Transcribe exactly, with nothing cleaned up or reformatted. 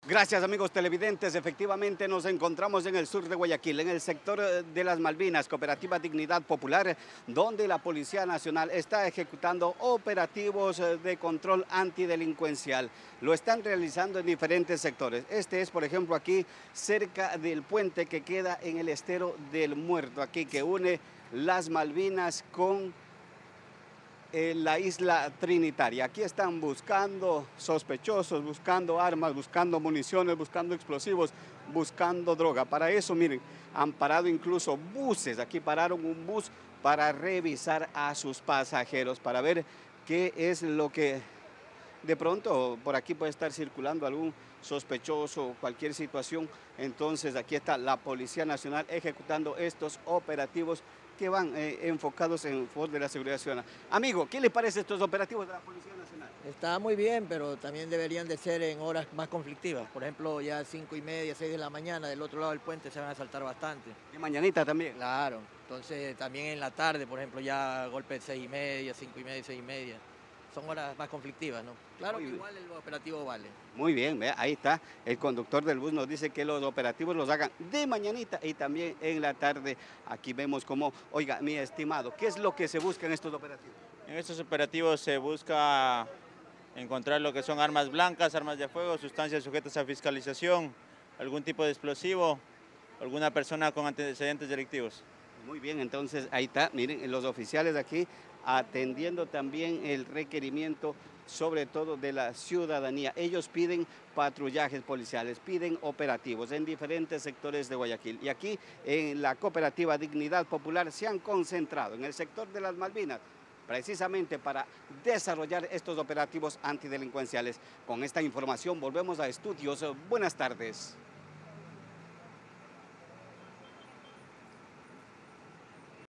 Gracias, amigos televidentes. Efectivamente nos encontramos en el sur de Guayaquil, en el sector de las Malvinas, Cooperativa Dignidad Popular, donde la Policía Nacional está ejecutando operativos de control antidelincuencial. Lo están realizando en diferentes sectores. Este es, por ejemplo, aquí cerca del puente que queda en el Estero del Muerto, aquí que une las Malvinas con en la isla Trinitaria. Aquí están buscando sospechosos, buscando armas, buscando municiones, buscando explosivos, buscando droga. Para eso, miren, han parado incluso buses. Aquí pararon un bus para revisar a sus pasajeros, para ver qué es lo que de pronto por aquí puede estar circulando algún sospechoso, cualquier situación. Entonces aquí está la Policía Nacional ejecutando estos operativos que van eh, enfocados en favor de la seguridad ciudadana. Amigo, ¿qué le parece estos operativos de la Policía Nacional? Está muy bien, pero también deberían de ser en horas más conflictivas. Por ejemplo, ya cinco y media, seis de la mañana, del otro lado del puente se van a asaltar bastante. ¿De mañanita también? Claro, entonces también en la tarde, por ejemplo, ya golpe de seis y media, cinco y media, seis y media. Son horas más conflictivas, ¿no? Claro que igual el operativo vale. Muy bien, vea, ahí está. El conductor del bus nos dice que los operativos los hagan de mañanita y también en la tarde. Aquí vemos como, oiga, mi estimado, ¿qué es lo que se busca en estos operativos? En estos operativos se busca encontrar lo que son armas blancas, armas de fuego, sustancias sujetas a fiscalización, algún tipo de explosivo, alguna persona con antecedentes delictivos. Muy bien, entonces ahí está, miren, los oficiales aquí atendiendo también el requerimiento, sobre todo de la ciudadanía. Ellos piden patrullajes policiales, piden operativos en diferentes sectores de Guayaquil. Y aquí en la Cooperativa Dignidad Popular se han concentrado en el sector de las Malvinas, precisamente para desarrollar estos operativos antidelincuenciales. Con esta información volvemos a estudios. Buenas tardes.